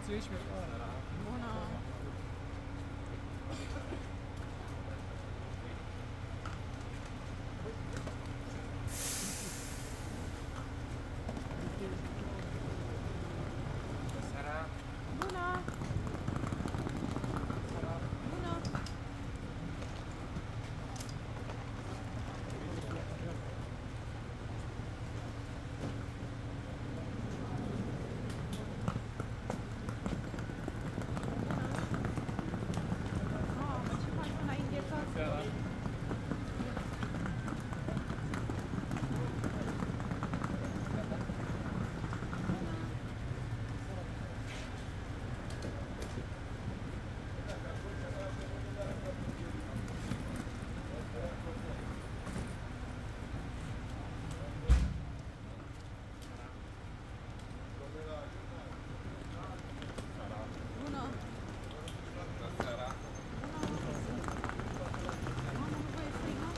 Mulțumesc pe ăla. Bună! Seara. Bună! Bună! Mamă, ce faci înainte ca... Seara. Bună! Seara. Mamă, nu vă e frică?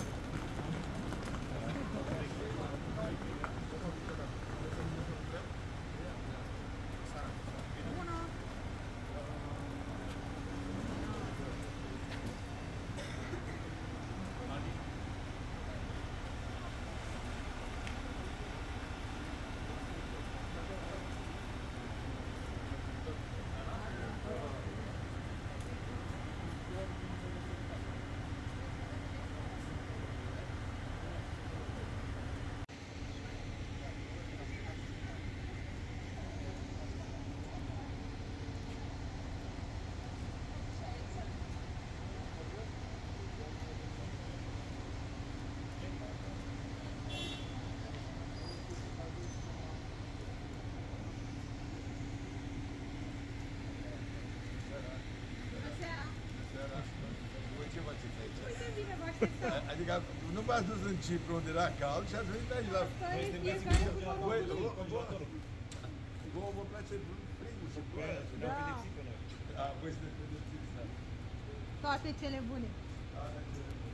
Bună! Bună seara! Seara. Voi ce faceți aici? Uite, bine vă așteptăm! Adică nu v-ați dus în Cipru unde era cald și ați venit aici la... Stai, fiecare cu Voi, mămăligii. vouă vă place frigul și ploaia și... Da, A, voi sunteți pedepsiți, da. toate cele bune! Are cele bune.